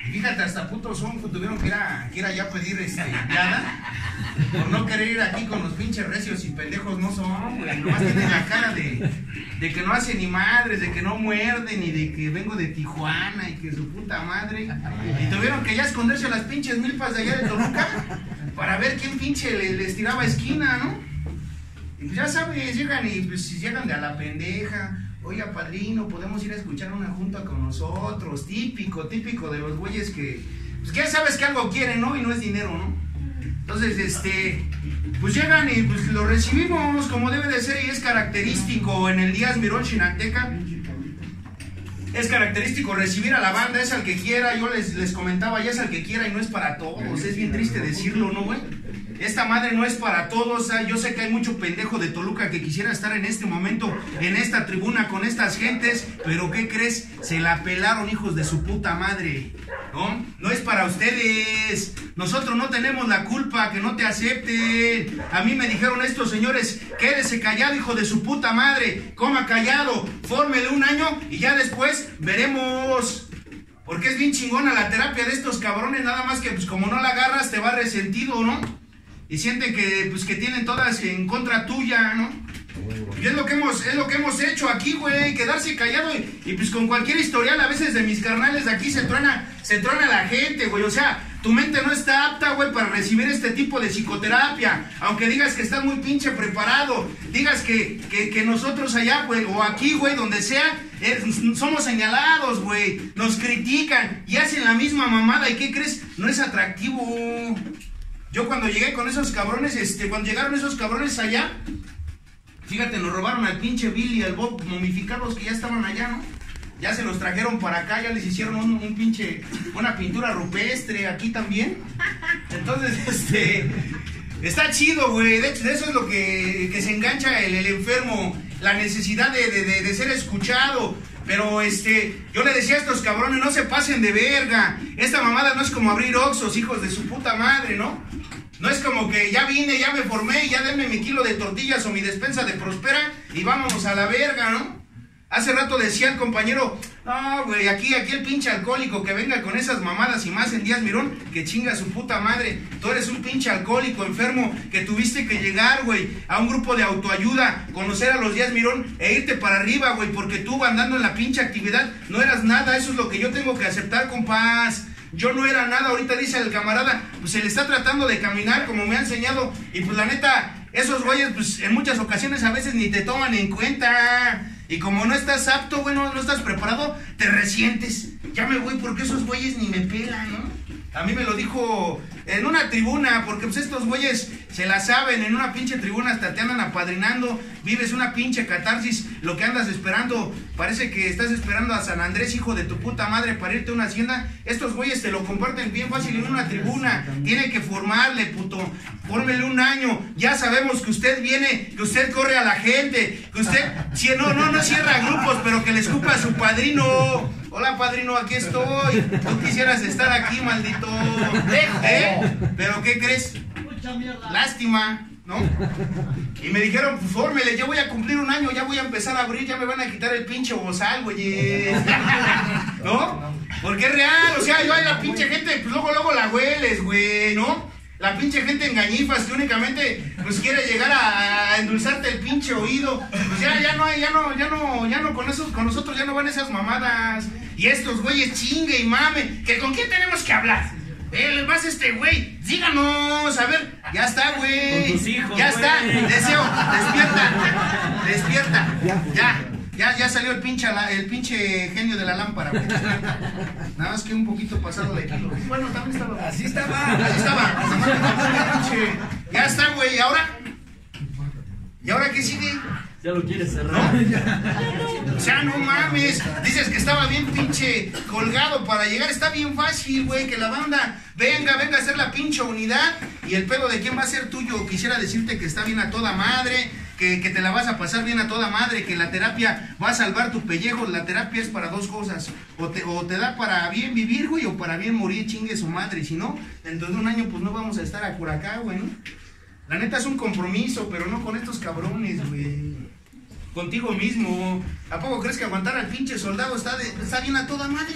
Fíjate, hasta putos son, tuvieron que ir allá a pedir limpiada por no querer ir aquí con los pinches recios y pendejos no son, güey. Nomás tienen la cara de que no hacen ni madres, de que no muerden y de que vengo de Tijuana y que su puta madre. Y tuvieron que ya esconderse a las pinches milpas de allá de Toluca para ver quién pinche les tiraba esquina, ¿no? Y pues ya sabes, llegan y pues llegan de a la pendeja. Oiga, padrino, podemos ir a escuchar una junta con nosotros. Típico de los güeyes que, pues que ya sabes que algo quieren, ¿no? Y no es dinero, ¿no? Entonces, pues llegan y pues lo recibimos como debe de ser y es característico en el Díaz Mirón Chinanteca. Es característico recibir a la banda, es al que quiera. Yo les comentaba, ya es al que quiera y no es para todos. Es bien triste decirlo, ¿no, güey? Esta madre no es para todos. Yo sé que hay mucho pendejo de Toluca que quisiera estar en este momento en esta tribuna con estas gentes, pero ¿qué crees? Se la pelaron, hijos de su puta madre, ¿no? No es para ustedes. Nosotros no tenemos la culpa que no te acepten. A mí me dijeron estos señores, quédese callado, hijo de su puta madre, coma callado, fórmele un año y ya después veremos. Porque es bien chingona la terapia de estos cabrones, nada más que pues como no la agarras te va resentido, ¿no? Y sienten que pues que tienen todas en contra tuya, ¿no? Y es lo que hemos hecho aquí, güey, quedarse callado y pues con cualquier historial a veces de mis carnales de aquí se truena la gente, güey. O sea, tu mente no está apta, güey, para recibir este tipo de psicoterapia. Aunque digas que estás muy pinche preparado, digas que nosotros allá, güey, o aquí, güey, donde sea, somos señalados, güey. Nos critican y hacen la misma mamada. ¿Y qué crees? No es atractivo. Yo cuando llegué con esos cabrones, cuando llegaron esos cabrones allá, fíjate, nos robaron al pinche Bill y al Bob momificados que ya estaban allá, ¿no? Ya se los trajeron para acá, ya les hicieron un pinche, una pintura rupestre aquí también. Entonces, está chido, güey. De hecho, de eso es lo que se engancha el enfermo, la necesidad de ser escuchado. Pero yo le decía a estos cabrones, no se pasen de verga. Esta mamada no es como abrir Oxxos, hijos de su puta madre, ¿no? No es como que ya vine, ya me formé, ya denme mi kilo de tortillas o mi despensa de Prospera y vámonos a la verga, ¿no? Hace rato decía el compañero, no, güey, aquí el pinche alcohólico que venga con esas mamadas y más en Díaz Mirón, que chinga su puta madre. Tú eres un pinche alcohólico enfermo que tuviste que llegar, güey, a un grupo de autoayuda, conocer a los Díaz Mirón e irte para arriba, güey, porque tú andando en la pinche actividad no eras nada. Eso es lo que yo tengo que aceptar, compás. Yo no era nada, ahorita dice el camarada, pues se le está tratando de caminar como me ha enseñado. Y pues la neta, esos güeyes, pues en muchas ocasiones a veces ni te toman en cuenta. Y como no estás apto, güey, no estás preparado, te resientes. Ya me voy porque esos güeyes ni me pelan, ¿no? A mí me lo dijo en una tribuna, porque pues estos güeyes se la saben, en una pinche tribuna hasta te andan apadrinando, vives una pinche catarsis, lo que andas esperando, parece que estás esperando a San Andrés, hijo de tu puta madre, para irte a una hacienda. Estos güeyes te lo comparten bien fácil en una tribuna, tiene que formarle, puto, fórmele un año, ya sabemos que usted viene, que usted corre a la gente, que usted, no cierra grupos, pero que le escupa a su padrino. Hola, padrino, aquí estoy. Tú quisieras estar aquí, maldito. ¿Pero qué crees? Lástima, ¿no? Y me dijeron, pues fórmele, ya voy a cumplir un año, ya voy a empezar a abrir, ya me van a quitar el pinche bozal, güey. ¿No? Porque es real, o sea, yo a la pinche gente, pues luego la hueles, güey, ¿no? La pinche gente engañifas que únicamente pues quiere llegar a endulzarte el pinche oído. Pues ya no con nosotros ya no van esas mamadas. Y estos güeyes chingue y mame, que con quién tenemos que hablar. Vas güey, díganos, a ver, ya está, güey. Con tus hijos, ya güey. está, Deseo, despierta. Ya salió el pinche genio de la lámpara, güey. Nada más que un poquito pasado de kilo. Bueno, también estaba. Así estaba. Ya está, güey. ¿Y ahora qué sigue? Ya lo quieres cerrar. ¿No? O sea, no mames. Dices que estaba bien pinche colgado para llegar. Está bien fácil, güey, que la banda venga a hacer la pinche unidad. Y el pedo de quién va a ser tuyo. Quisiera decirte que está bien a toda madre. Que te la vas a pasar bien a toda madre, que la terapia va a salvar tu pellejo. La terapia es para dos cosas, o te da para bien vivir, güey, o para bien morir, chingue su madre. Y si no, dentro de un año pues no vamos a estar por acá, güey, ¿no? La neta es un compromiso, pero no con estos cabrones, güey. Contigo mismo. ¿A poco crees que aguantar al pinche soldado está bien a toda madre?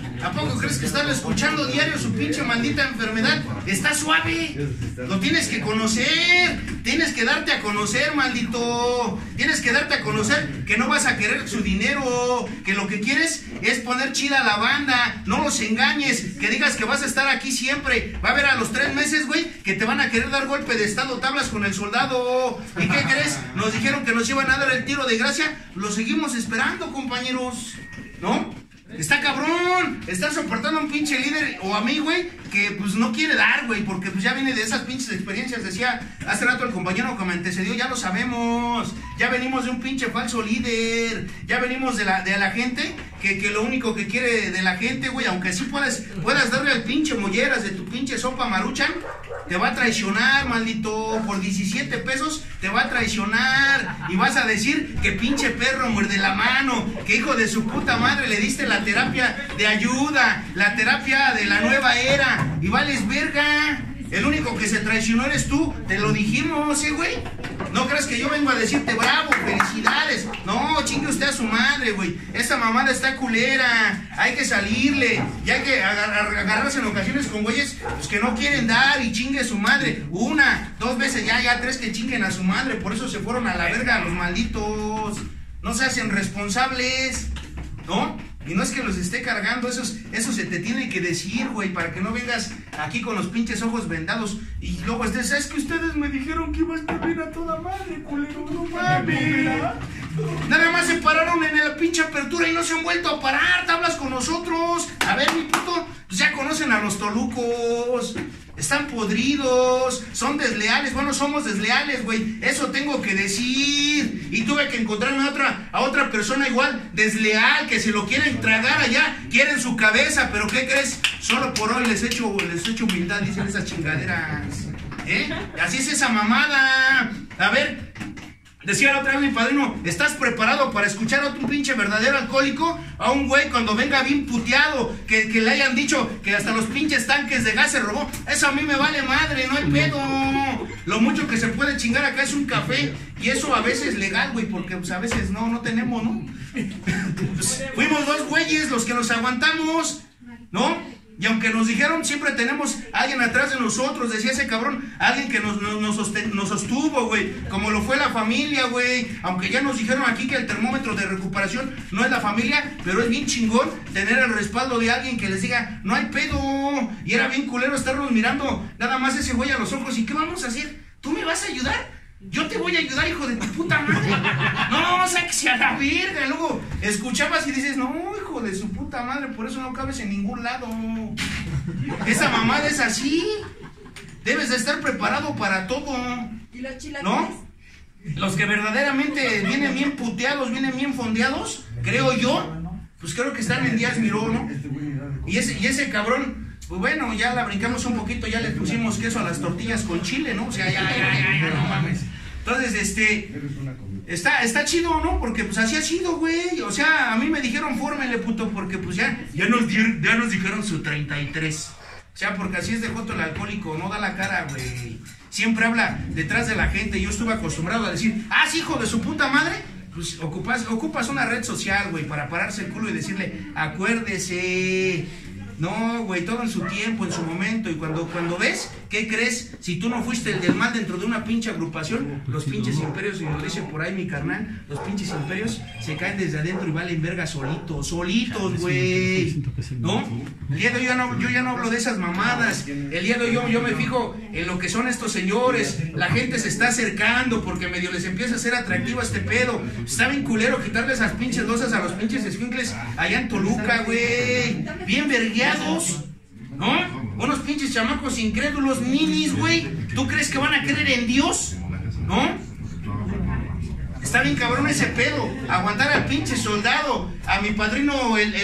¿A poco crees que estarlo escuchando diario su pinche maldita enfermedad? Está suave. Lo tienes que conocer. Tienes que darte a conocer, maldito. Tienes que darte a conocer que no vas a querer su dinero. Que lo que quieres es poner chida a la banda. No los engañes. Que digas que vas a estar aquí siempre. Va a haber a los 3 meses, güey, que te van a querer dar golpe de estado, tablas con el soldado. ¿Y qué crees? Nos dijeron que nos iban a dar el tiro de gracia. Lo seguimos esperando, compañeros. ¿No? Está cabrón, está soportando a un pinche líder o a mí, güey, que pues no quiere dar, güey, porque pues ya viene de esas pinches experiencias. Decía hace rato el compañero que me antecedió, ya lo sabemos, ya venimos de un pinche falso líder, ya venimos de la gente que lo único que quiere de la gente, güey, aunque sí puedas darle al pinche molleras de tu pinche sopa Maruchan, te va a traicionar, maldito, por 17 pesos te va a traicionar y vas a decir que pinche perro muerde la mano, que hijo de su puta madre le diste la terapia de ayuda, la terapia de la nueva era y vales verga. El único que se traicionó eres tú, te lo dijimos, güey. No creas que yo vengo a decirte bravo, felicidades. No, chingue usted a su madre, güey. Esta mamada está culera. Hay que salirle. Y hay que agarrarse en ocasiones con güeyes pues, que no quieren dar y chingue a su madre. 1, 2 veces ya 3 que chinguen a su madre. Por eso se fueron a la verga los malditos. No se hacen responsables, ¿no? Y no es que los esté cargando, eso se te tiene que decir, güey, para que no vengas aquí con los pinches ojos vendados y luego estés, es que ustedes me dijeron que iba a estar bien a toda madre, culero, no mames. Nada más se pararon en la pinche apertura y no se han vuelto a parar, te hablas con nosotros. A ver, mi puto, pues ya conocen a los tolucos. Están podridos, son desleales, bueno, somos desleales, güey, eso tengo que decir. Y tuve que encontrarme a otra persona igual, desleal, que se lo quieren tragar allá, quieren su cabeza, pero ¿qué crees? Solo por hoy les echo humildad, dicen esas chingaderas, así es esa mamada. A ver, decía la otra vez mi padrino, ¿estás preparado para escuchar a otro pinche verdadero alcohólico? A un güey cuando venga bien puteado, que le hayan dicho que hasta los pinches tanques de gas se robó. Eso a mí me vale madre, no hay pedo. Lo mucho que se puede chingar acá es un café. Y eso a veces legal, güey, porque pues, a veces no tenemos, ¿no? Pues, fuimos 2 güeyes los que nos aguantamos, ¿no? Y aunque nos dijeron, siempre tenemos a alguien atrás de nosotros, decía ese cabrón, alguien que nos sostuvo, güey, como lo fue la familia, güey. Aunque ya nos dijeron aquí que el termómetro de recuperación no es la familia, pero es bien chingón tener el respaldo de alguien que les diga, no hay pedo. Y era bien culero estarnos mirando nada más ese güey a los ojos. ¿Y qué vamos a hacer? ¿Tú me vas a ayudar? Yo te voy a ayudar, hijo de tu puta madre. No, sáquese a la verga. Luego escuchabas y dices, no, hijo de su puta madre, por eso no cabes en ningún lado. Esa mamada es así. Debes de estar preparado para todo. ¿Y los chilaquiles? ¿No? Los que verdaderamente vienen bien puteados, vienen bien fondeados, creo yo, pues creo que están en Díaz Miró, ¿no? Y ese cabrón... Pues bueno, ya la brincamos un poquito, ya le pusimos queso a las tortillas con chile, ¿no? O sea, ya, no mames. Entonces, está chido, ¿no? Porque pues así ha sido, güey. O sea, a mí me dijeron, fórmele, puto, porque pues ya nos dijeron su 33. O sea, porque así es de joto el alcohólico, no da la cara, güey. Siempre habla detrás de la gente. Yo estuve acostumbrado a decir, sí, hijo de su puta madre. Pues ocupas una red social, güey, para pararse el culo y decirle, acuérdese. No, güey, todo en su tiempo, en su momento. Y cuando ves, ¿qué crees? Si tú no fuiste el del mal dentro de una pinche agrupación, los pinches imperios, y lo dice por ahí mi carnal, los pinches imperios se caen desde adentro y valen verga solitos, güey. ¿No? El día de hoy yo ya no hablo de esas mamadas. El día de hoy yo me fijo en lo que son estos señores. La gente se está acercando porque medio les empieza a ser atractivo este pedo. Está bien culero quitarle esas pinches losas a los pinches escuincles allá en Toluca, güey. Bien vergueados, ¿no? Unos pinches chamacos incrédulos, ninis, güey. ¿Tú crees que van a creer en Dios? ¿No? Está bien cabrón ese pedo. Aguantar al pinche soldado, a mi padrino, el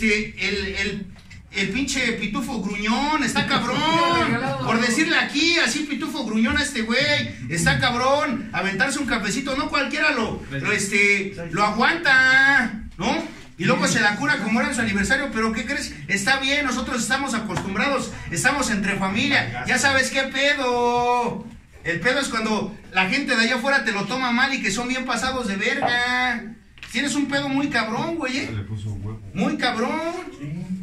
pinche pitufo gruñón, está cabrón. Por decirle aquí, así pitufo gruñón a este güey, está cabrón. Aventarse un cafecito, no cualquiera lo aguanta, ¿no? Y luego se la cura como era en su aniversario, pero ¿qué crees? Está bien, nosotros estamos acostumbrados, estamos entre familia, ya sabes qué pedo. El pedo es cuando la gente de allá afuera te lo toma mal y que son bien pasados de verga. Tienes un pedo muy cabrón, güey, Muy cabrón.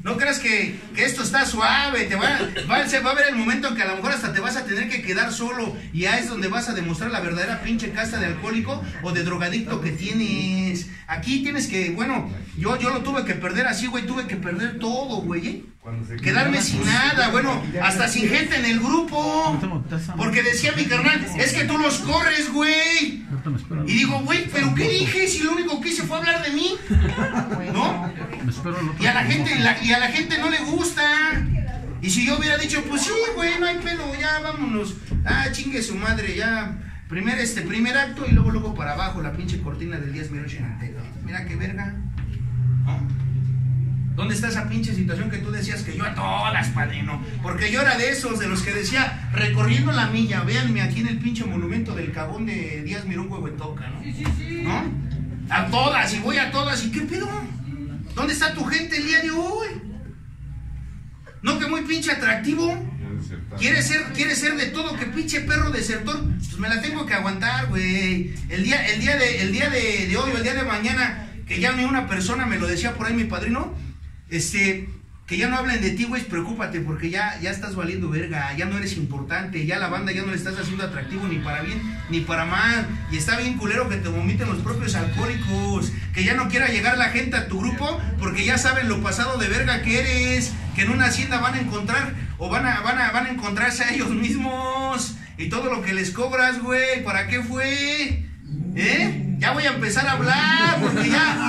No creas que esto está suave, va a haber el momento en que a lo mejor hasta te vas a tener que quedar solo y ya es donde vas a demostrar la verdadera pinche casta de alcohólico o de drogadicto que tienes. Aquí tienes que, bueno, yo lo tuve que perder así, güey, tuve que perder todo, güey, ¿eh? Quedarme sin nada, bueno, hasta sin gente en el grupo. Porque decía mi carnal, es que tú los corres, güey. Y digo, güey, ¿pero qué dije si lo único que hice fue hablar de mí? ¿No? Y a la gente no le gusta. Y si yo hubiera dicho, pues sí, güey, no hay pedo, ya vámonos. Ah, chingue su madre, ya. Primer acto y luego para abajo la pinche cortina del Díaz Mirón Chinantero. Mira qué verga. ¿No? ¿Dónde está esa pinche situación que tú decías que yo a todas, padrino? Porque yo era de esos, de los que decía, recorriendo la milla, véanme aquí en el pinche monumento del cagón de Díaz Mirón Huehuetoca, ¿no? Sí. ¿No? A todas, y voy a todas, ¿y qué pedo? ¿Dónde está tu gente el día de hoy? ¿No que muy pinche atractivo? ¿Quiere ser de todo que pinche perro desertor? Pues me la tengo que aguantar, güey. El día de hoy o el día de mañana, que llame una persona, me lo decía por ahí mi padrino, que ya no hablen de ti, güey, preocúpate, porque ya estás valiendo verga, ya no eres importante, ya la banda ya no le estás haciendo atractivo ni para bien ni para mal, y está bien culero que te vomiten los propios alcohólicos, que ya no quiera llegar la gente a tu grupo, porque ya saben lo pasado de verga que eres, que en una hacienda van a encontrar, o van a encontrarse a ellos mismos, y todo lo que les cobras, güey, ¿para qué fue? Ya voy a empezar a hablar, porque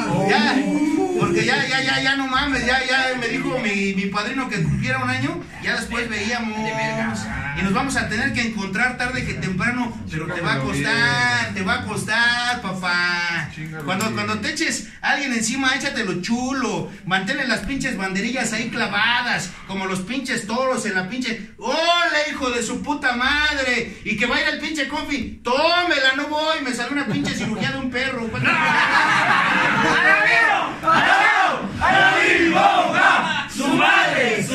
ya no mames, ya me dijo mi padrino que cumpliera un año, ya después veíamos, y nos vamos a tener que encontrar tarde que temprano, pero te va a costar, papá. Cuando te eches a alguien encima, échatelo chulo, manténle las pinches banderillas ahí clavadas, como los pinches toros en la pinche, ¡hola, hijo de su puta madre! Y que vaya el pinche confi, tómela, no voy, me salió una pinche cirugía de un perro. ¡Su madre!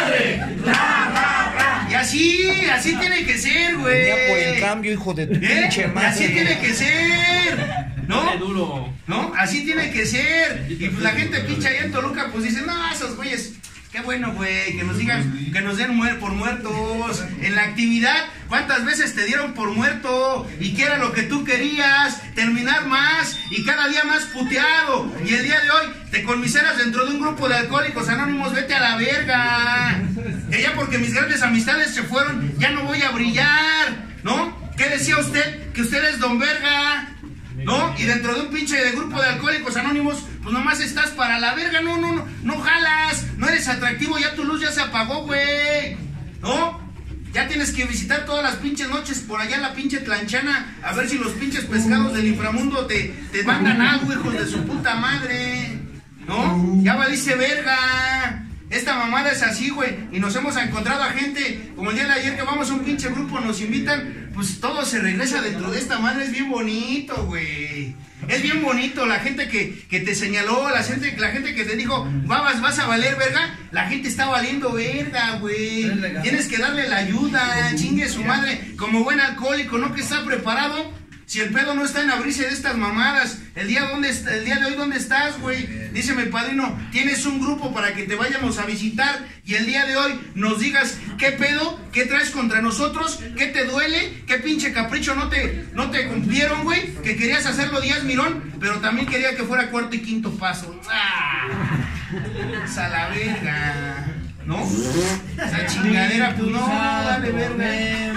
Y así tiene que ser, güey. Ya por el cambio, hijo de tu pinche madre. Así tiene que ser, ¿no? ¿No? Así tiene que ser. Y pues la gente pinche allá en Toluca, pues dice, no, esos güeyes, qué bueno, güey, que nos digan, que nos den por muertos. En la actividad, ¿cuántas veces te dieron por muerto? ¿Y qué era lo que tú querías? Terminar más y cada día más puteado. Y el día de hoy te conmiseras dentro de un grupo de alcohólicos anónimos, vete a la verga. Que ya porque mis grandes amistades se fueron, ya no voy a brillar, ¿no? ¿Qué decía usted? Que usted es don verga, ¿no? Y dentro de un pinche de grupo de alcohólicos anónimos, pues nomás estás para la verga, no jalas, no eres atractivo, ya tu luz ya se apagó, güey, ¿no? Ya tienes que visitar todas las pinches noches por allá en la pinche Tlanchana, a ver si los pinches pescados del inframundo te mandan algo, hijos de su puta madre, ¿no? Ya valiste verga. Esta mamada es así, güey, y nos hemos encontrado a gente, como el día de ayer que vamos a un pinche grupo, nos invitan, pues todo se regresa dentro de esta madre, es bien bonito, güey. Es bien bonito, la gente que te señaló, la gente que te dijo, vas a valer verga, la gente está valiendo verga, güey. Tienes que darle la ayuda, chingue su madre, como buen alcohólico, ¿no? Que está preparado. Si el pedo no está en abrirse de estas mamadas, el día de hoy, ¿dónde estás, güey? Dice mi padrino, tienes un grupo para que te vayamos a visitar y el día de hoy nos digas qué pedo, qué traes contra nosotros, qué te duele, qué pinche capricho no te cumplieron, güey, que querías hacerlo Díaz Mirón, pero también quería que fuera cuarto y quinto paso. ¡Ah! ¡A la verga! ¿No? Esa chingadera, pues no, dale verga.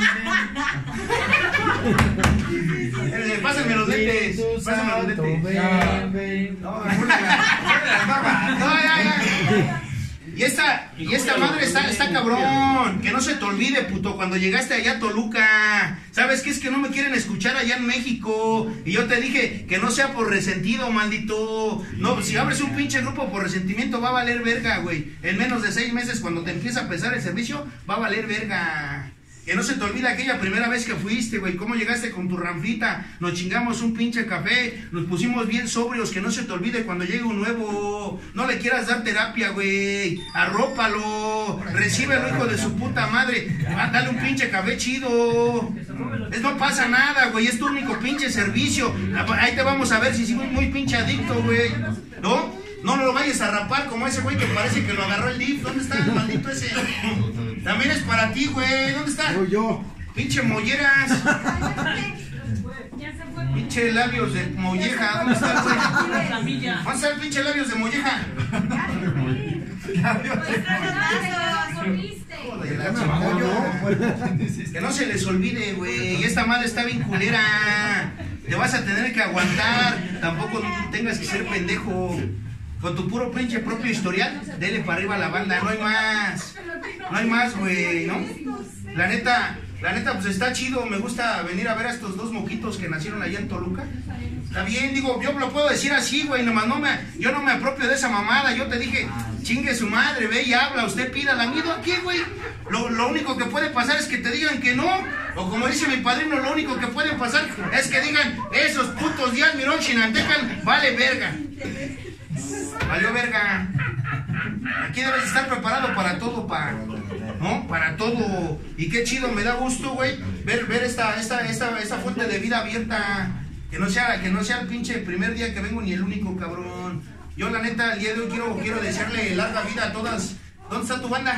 Pásame los lentes. Y esta madre está cabrón. Que no se te olvide, puto, cuando llegaste allá a Toluca. ¿Sabes qué? Es que no me quieren escuchar allá en México. Y yo te dije que no sea por resentido, maldito. No, si abres un pinche grupo por resentimiento va a valer verga, güey. En menos de 6 meses, cuando te empieza a pesar el servicio, va a valer verga. Que no se te olvida aquella primera vez que fuiste, güey, cómo llegaste con tu ranflita, nos chingamos un pinche café, nos pusimos bien sobrios, que no se te olvide cuando llegue un nuevo, no le quieras dar terapia, güey, arrópalo, recíbelo, hijo de su puta madre, dale un pinche café chido, no pasa nada, güey, es tu único pinche servicio, ahí te vamos a ver si soy muy pinche adicto, güey, ¿no? No lo vayas a rapar como ese güey que parece que lo agarró el DIF. ¿Dónde está el maldito ese? También es para ti, güey. ¿Dónde está? Yo. Pinche molleras. Pinche labios de molleja. ¿Dónde está el güey? ¿Dónde está el pinche labios de molleja? Que no se les olvide, güey. Y esta madre está bien culera. Te vas a tener que aguantar. Tampoco tengas que ser pendejo. Con tu puro pinche propio historial, dele para arriba a la banda. No hay más. No hay más, güey, ¿no? La neta, pues está chido. Me gusta venir a ver a estos dos moquitos que nacieron allá en Toluca. Está bien, digo, yo lo puedo decir así, güey. Nomás yo no me apropio de esa mamada. Yo te dije, chingue su madre, ve y habla. Usted pida la miedo aquí, güey. Lo único que puede pasar es que te digan que no. O como dice mi padrino, lo único que puede pasar es que digan, esos putos días mirón chinantecan, vale verga. Valió verga. Aquí debes estar preparado para todo, ¿no? Para todo. Y qué chido, me da gusto, güey, ver esta fuente de vida abierta. Que no sea el pinche primer día que vengo ni el único, cabrón. Yo la neta, el día de hoy quiero desearle larga vida a todas. ¿Dónde está tu banda?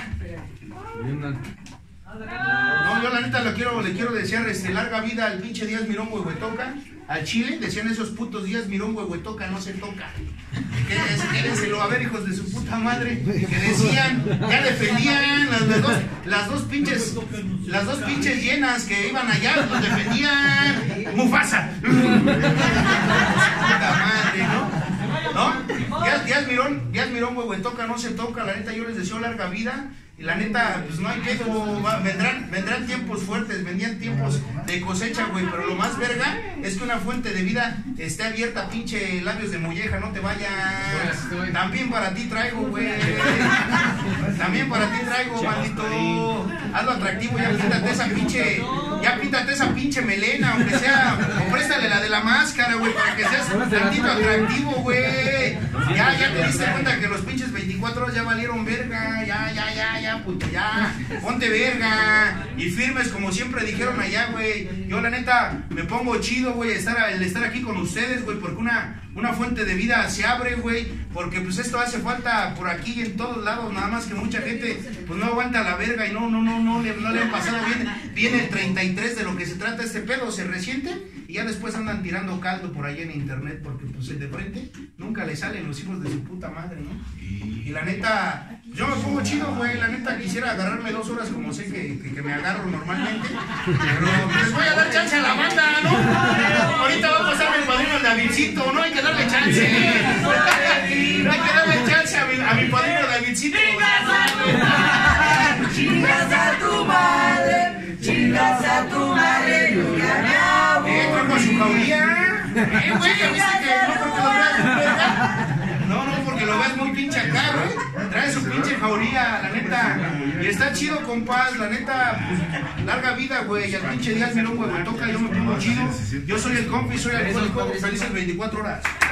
No, yo la neta le quiero desear larga vida al pinche Díaz Mirón Huehuetoca. Al Chile decían esos putos Díaz Mirón Huehuetoca no se toca. Quédenselo a ver, hijos de su puta madre. Que decían, ya defendían las dos pinches llenas que iban allá, los defendían. Mufasa. Puta madre, ¿no? Díaz Mirón Huehuetoca no se toca. La neta, yo les deseo larga vida. Y la neta, pues no hay pedo, vendrán tiempos fuertes, vendrían tiempos de cosecha, güey, pero lo más verga es que una fuente de vida esté abierta, pinche labios de molleja, no te vayas. También para ti traigo, güey. También para ti traigo, maldito. Hazlo atractivo, ya píntate esa pinche melena, aunque sea, o préstale la de la máscara, güey, para que seas tantito atractivo, güey. Ya te diste cuenta que los pinches 24 horas ya valieron verga, ya, puto, ya, ponte verga, y firmes como siempre dijeron allá, güey. Yo la neta me pongo chido, güey, el estar aquí con ustedes, güey, porque una fuente de vida se abre, güey, porque pues esto hace falta por aquí y en todos lados, nada más que mucha gente pues no aguanta la verga y no le han pasado bien el 33 de lo que se trata este pedo, se resienten y ya después andan tirando caldo por ahí en internet, porque pues de frente nunca le salen los hijos de su puta madre, ¿no? Y la neta, yo me pongo chido, güey, la neta quisiera agarrarme 2 horas como sé que me agarro normalmente, pero les voy a dar chance a la banda, ¿no? Ahorita va a pasar mi padrino el Davidcito, ¿no? Hay que darle chance. Hay que darle chance a mi padrino Davidcito. Chingas a tu madre, Entra con su jauría. Güey, ¿viste que no porque lo veas verga? No, porque lo veas muy pinche acá, güey. Trae su pinche jauría, la neta. Y está chido, compás, la neta. Pues, larga vida, güey. Y al pinche Díaz Mirón Huehuetoca, yo me pongo chido. Yo soy el compi, soy alcohólico. Felices 24 horas.